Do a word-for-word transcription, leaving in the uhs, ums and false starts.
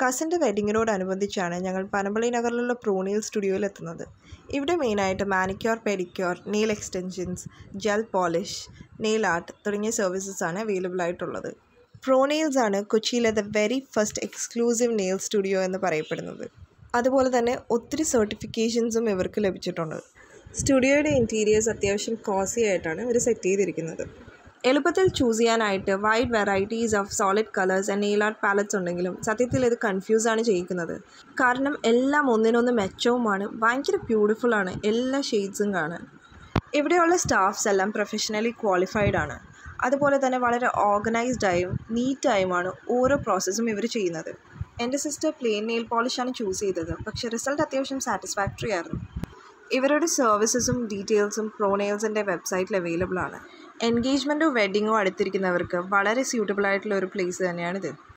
കസിൻ്റെ വെഡിങ്ങിനോടനുബന്ധിച്ചാണ് ഞങ്ങൾ പനമ്പള്ളി നഗറിലുള്ള പ്രോനെയിൽ സ്റ്റുഡിയോയിൽ എത്തുന്നത്. ഇവിടെ മെയിനായിട്ട് manicure, pedicure, nail extensions, gel polish, nail art തുടങ്ങിയ സർവീസസാണ് അവൈലബിൾ ആയിട്ടുള്ളത്. പ്രോനെയിൽസ് ആണ് കൊച്ചിയിലെ the very first exclusive nail studio എന്ന് പറയപ്പെടുന്നത്. അതുപോലെ തന്നെ ഒത്തിരി സർട്ടിഫിക്കേഷൻസും ഇവർക്ക് ലഭിച്ചിട്ടുണ്ട്. സ്റ്റുഡിയോയുടെ ഇൻറ്റീരിയേഴ്സ് അത്യാവശ്യം കോസി ആയിട്ടാണ് ഇവർ സെറ്റ് ചെയ്തിരിക്കുന്നത്. എളുപ്പത്തിൽ ചൂസ് ചെയ്യാനായിട്ട് wide varieties of solid colours and nail art palettes ഉണ്ടെങ്കിലും സത്യത്തിൽ ഇത് കൺഫ്യൂസാണ് ചെയ്യിക്കുന്നത്. കാരണം എല്ലാം ഒന്നിനൊന്ന് മെച്ചവുമാണ്, ഭയങ്കര ബ്യൂട്ടിഫുള്ളാണ് എല്ലാ ഷെയ്ഡ്സും കാണാൻ. ഇവിടെയുള്ള സ്റ്റാഫ്സ് എല്ലാം പ്രൊഫഷണലി ക്വാളിഫൈഡ് ആണ്. അതുപോലെ തന്നെ വളരെ ഓർഗനൈസ്ഡായും നീറ്റായുമാണ് ഓരോ പ്രോസസ്സും ഇവർ ചെയ്യുന്നത്. എൻ്റെ സിസ്റ്റർ പ്ലെയിൻ നെയിൽ പോളിഷാണ് ചൂസ് ചെയ്തത്, പക്ഷേ റിസൾട്ട് അത്യാവശ്യം സാറ്റിസ്ഫാക്ടറി ആയിരുന്നു. ഇവരുടെ സർവീസസും ഡീറ്റെയിൽസും പ്രോനെയിൽസിൻ്റെ വെബ്സൈറ്റിൽ അവൈലബിൾ ആണ്. എൻഗേജ്മെൻറ്റോ വെഡ്ഡിങ്ങോ അടുത്തിരിക്കുന്നവർക്ക് വളരെ സ്യൂട്ടബിൾ ആയിട്ടുള്ള ഒരു പ്ലേസ് തന്നെയാണിത്.